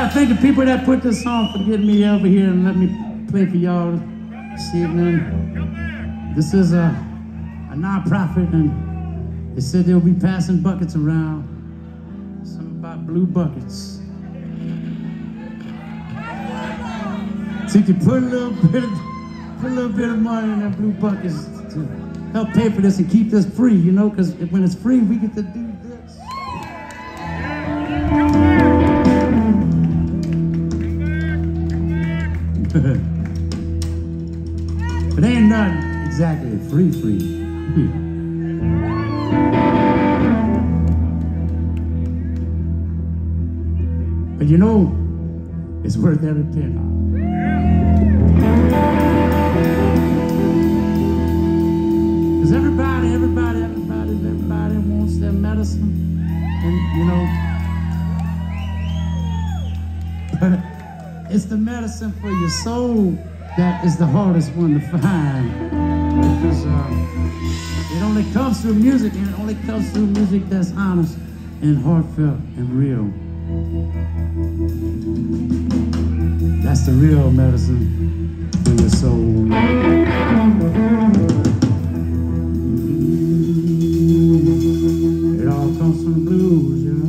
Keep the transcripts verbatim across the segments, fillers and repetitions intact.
I thank the people that put this song for getting me over here and let me play for y'all this evening. This is a, a non-profit, and they said they'll be passing buckets around. Something about blue buckets. So you can put a little bit of, put a little bit of money in them blue buckets to help pay for this and keep this free, you know, because when it's free, we get to do this. But ain't nothing exactly free, free. But you know, it's worth every penny. Because everybody, everybody, everybody, everybody wants their medicine. And, you know, but it's the medicine for your soul that is the hardest one to find. Because uh, it only comes through music, and it only comes through music that's honest and heartfelt and real. That's the real medicine for your soul. It all comes from the blues, you know.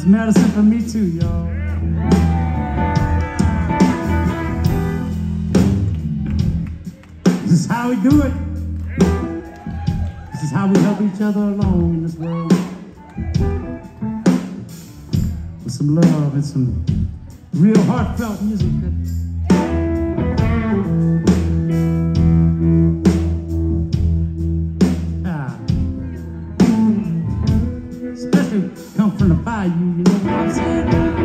That's medicine for me too, y'all. This is how we do it. This is how we help each other along in this world. With some love and some real heartfelt music. Ah. Especially come from the bayou, you know what I'm saying?